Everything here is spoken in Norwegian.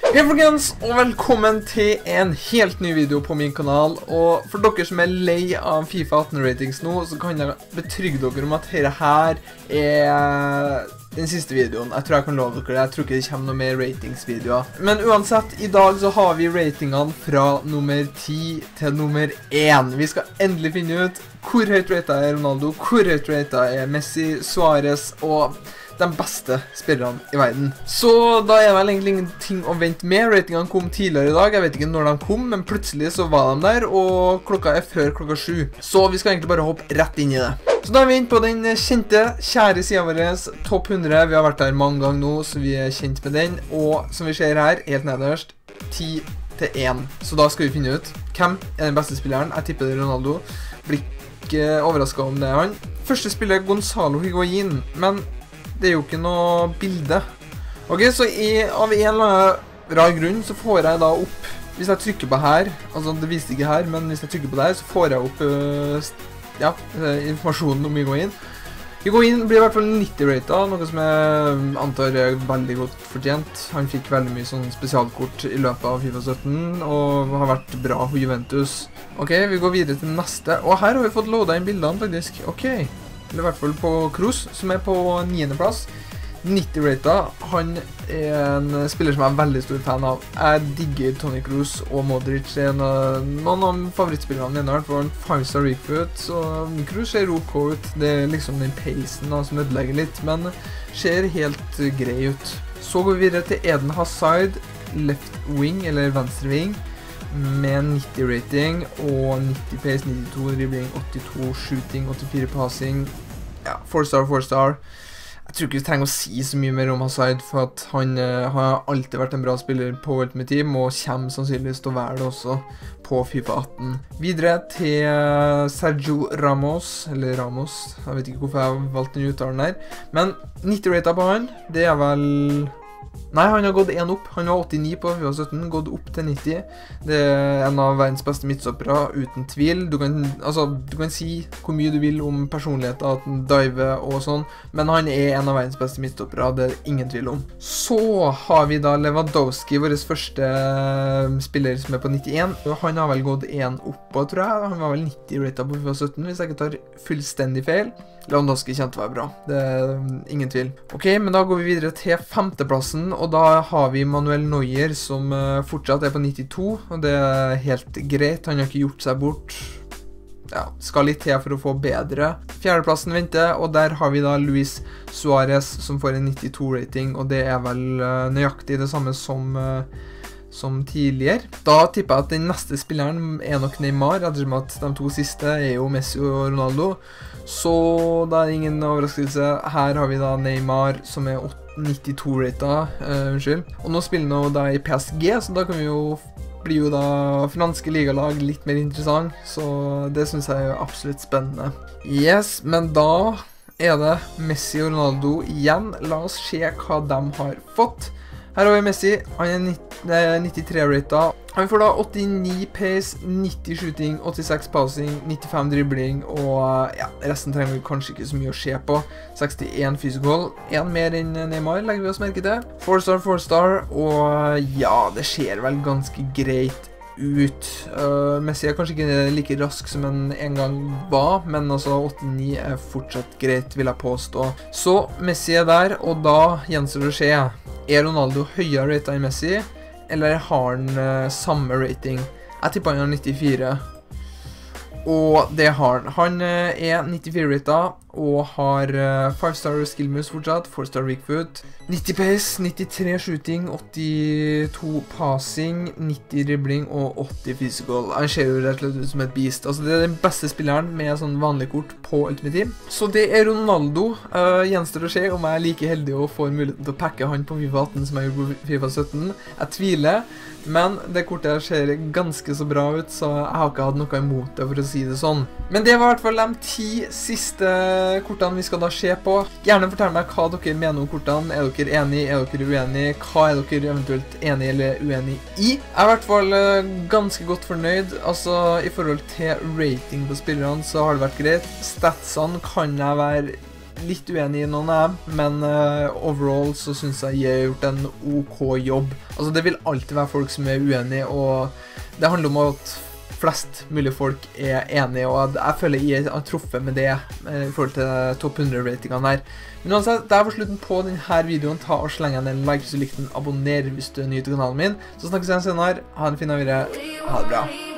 Hei folkens, og velkommen til en helt ny video på min kanal. Og for dere som er lei av FIFA 18 ratings nå, så kan jeg betrygge dere om at dette her er den siste videoen. Jeg tror jeg kan love dere det. Jeg tror ikke det kommer noe mer ratingsvideoer. Men uansett, i dag så har vi ratingene fra nummer 10 til nummer 1. Vi skal endelig finne ut hvor høyt ratet er Ronaldo, hvor høyt ratet er Messi, Suarez og de beste spillerne i verden. Så da er det vel egentlig ingenting å vente med. Ratingene kom tidligere i dag. Jeg vet ikke når de kom, men plutselig så var de der, og klokka er før klokka 7. Så vi skal egentlig bare hoppe rett inn i det. Så da er vi inne på den kjente, kjære siden vår, Topp 100. Vi har vært der mange ganger nå, så vi er kjent med den. Og som vi ser her, helt nederst, 10 til 1. Så da skal vi finne ut hvem er den beste spilleren. Jeg tipper det er Ronaldo. Blir ikke overrasket om det er han. Første spiller er Gonzalo Higuain, men det er jo ikke noe bilde. Ok, så av en eller annen rar grunn så får jeg da opp, hvis jeg trykker på her, altså det viser ikke her, men hvis jeg trykker på der, så får jeg opp informasjonen om Higuain. Higuain blir i hvert fall 90 ratet, noe som jeg antar er veldig godt fortjent. Han fikk veldig mye sånn spesialkort i løpet av FIFA 17, og har vært bra hos Juventus. Ok, vi går videre til neste, og her har vi fått loadet inn bildene faktisk. Ok. Eller i hvert fall på Kroos, som er på 9. plass. 90 rated. Han er en spiller som jeg er veldig stor fan av. Jeg digger Toni Kroos og Modric. Det er noen av favorittspillerne mine, i hvert fall 5-star weakfoot. Så Kroos ser OK ut. Det er liksom den pacen som ødelegger litt, men ser helt grei ut. Så går vi videre til Eden Hazard, left wing, eller venstre wing, med 90 rating og 90 pace, 92 dribbling, 82 shooting, 84 passing. Ja, 4-star, 4-star. Jeg tror ikke vi trenger å si så mye mer om Hazard, for at han har alltid vært en bra spiller på Ultimate Team, og kommer sannsynligvis til å være det også på FIFA 18. Videre til Sergio Ramos, eller Ramos, jeg vet ikke hvorfor jeg valgte den uttalen der, men 90 rated på han, det er vel... Nei, han har gått en opp. Han var 89 på FIFA 17, gått opp til 90. Det er en av verdens beste midtstoppere, uten tvil. Du kan si hvor mye du vil om personligheter, at han diver og sånn, men han er en av verdens beste midtstoppere, det er ingen tvil om. Så har vi da Lewandowski, vår første spiller som er på 91. Han har vel gått en opp på, tror jeg. Han var vel 90 rated på FIFA 17, hvis jeg ikke tar fullstendig feil. Lewandowski kjente å være bra, det er ingen tvil. Ok, men da går vi videre til 5. plassen, og da har vi Manuel Neuer som fortsatt er på 92, og det er helt greit, han har ikke gjort seg bort. Ja, skal litt til for å få bedre. 4. plassen venter, og der har vi da Luis Suarez som får en 92 rating, og det er vel nøyaktig det samme som tidligere. Da tipper jeg at den neste spilleren er nok Neymar, ettersom at de to siste er jo Messi og Ronaldo. Så da er det ingen overraskelse. Her har vi da Neymar som er 92 rated, og nå spiller han da i PSG, så da kan vi jo bli jo da franske ligalag litt mer interessant, så det synes jeg er absolutt spennende. Yes, men da er det Messi og Ronaldo igjen. La oss se hva de har fått. Her har vi Messi, han er 93 rated. Han får da 89 pace, 90 shooting, 86 passing, 95 dribbling, og ja, resten trenger vi kanskje ikke så mye å se på. 61 physical, en mer enn Neymar legger vi oss merke til. 4-star, 4-star, og ja, det ser vel ganske greit ut. Messi er kanskje ikke like rask som han en gang var, men altså 89 er fortsatt greit, vil jeg påstå. Så Messi er der, og da gjenstår det å se. Er Ronaldo høyere rated enn Messi, eller har han samme rating? Jeg tipper han har 94. Og det har han. Han er 94 rated, og har 5-star skill moves fortsatt, 4-star weakfoot, 90 pace, 93 shooting, 82 passing, 90 dribbling og 80 physical. Han ser jo rett og slett ut som et beast. Altså det er den beste spilleren med sånn vanlig kort på Ultimate Team. Så det er Ronaldo. Gjenstår å se om jeg er like heldig å få muligheten til å pakke han på FIFA 18 som jeg gjorde på FIFA 17. Jeg tviler, men det kortet her ser ganske så bra ut, så jeg har ikke hatt noe imot det, for å si det sånn. Men det var i hvert fall de 10 siste kortene vi skal da se på. Gjerne fortell meg hva dere mener om kortene. Er dere enige? Er dere uenige? Hva er dere eventuelt enige eller uenige i? Jeg er i hvert fall ganske godt fornøyd. Altså, i forhold til rating på spillerne så har det vært greit. Statsene kan jeg være litt uenig i noen av dem, men overall så synes jeg EA har gjort en OK jobb. Altså det vil alltid være folk som er uenige, og det handler om at flest mulig folk er enige, og jeg føler EA har truffet med det i forhold til topp 100-ratingene der. Men uansett, det var slutten på denne videoen. Ta og sleng en like hvis du likte den, abonner hvis du er ny til kanalen min. Så snakkes vi igjen senere. Ha en fin dag videre. Ha det bra.